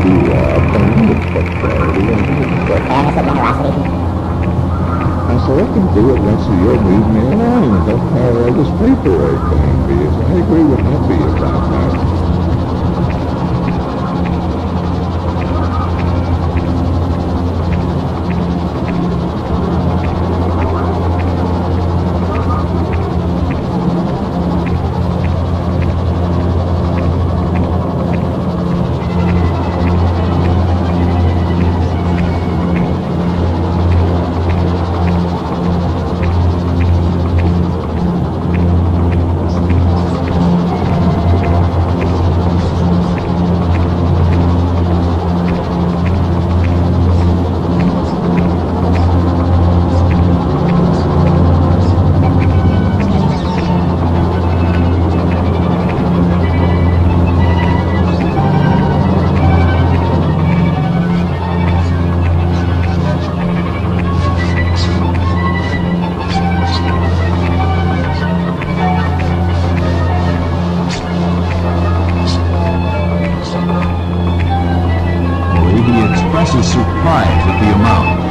I said, I can do it once a year, move me along, and don't have all this paperwork thing, because I agree with Happy about that. Expresses surprise at the amount.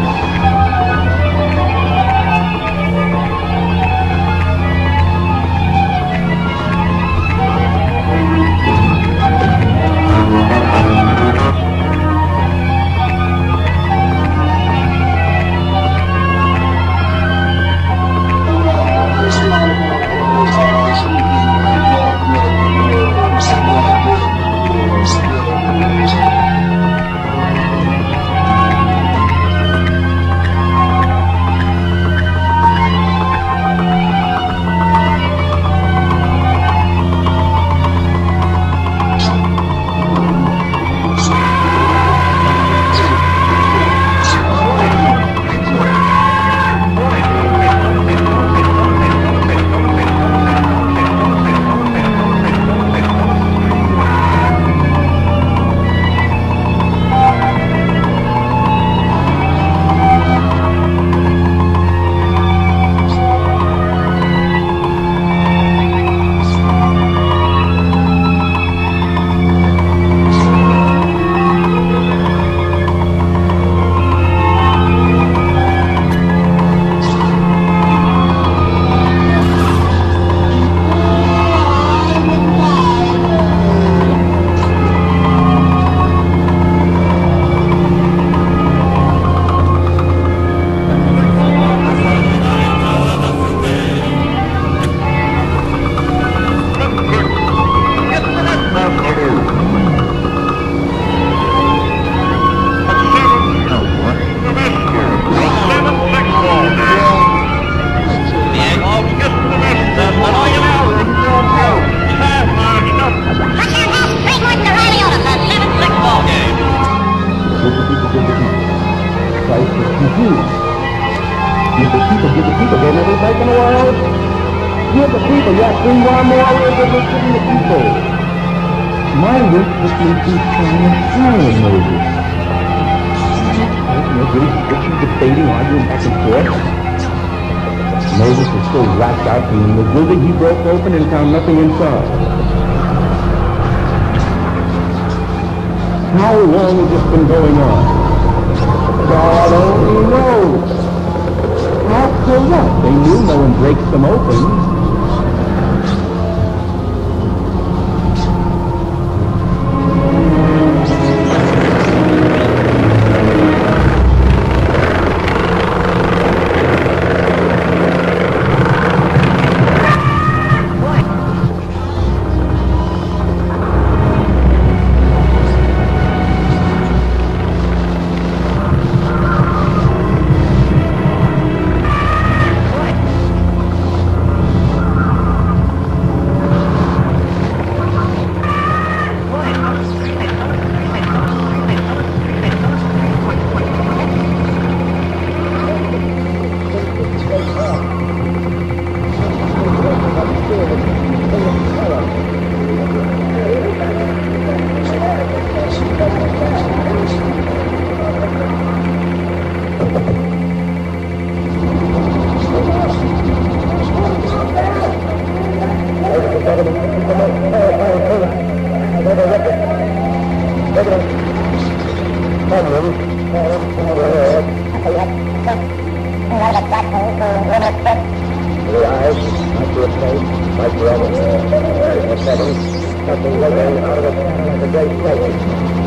Give the people, they never break in the world. Give the people, yes, we want more words than we're giving the people. My work has been to try and silence Moses. No good friction, debating, arguing back and forth. Moses was so whacked out from the blizzard he broke open and found nothing inside. How long has this been going on? God only knows. So what? They knew no one breaks them open. Blue eyes, might be a face, might be over a second, something living out of the great place.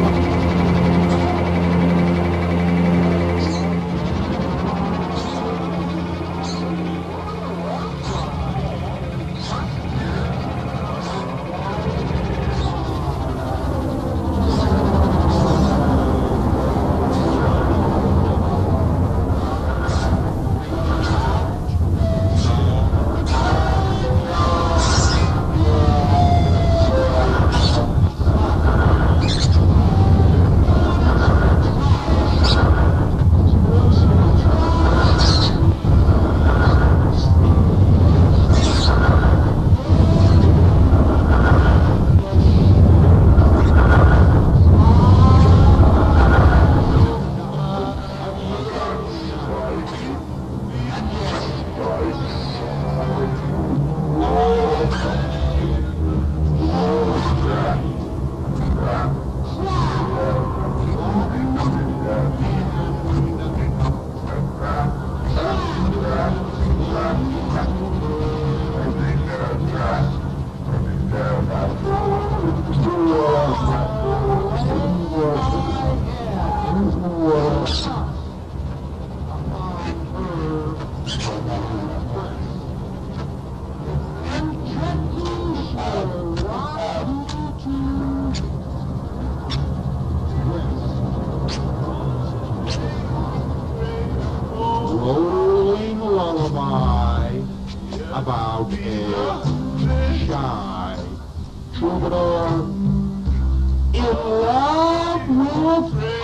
Rolling lullaby about a shy troubadour in love with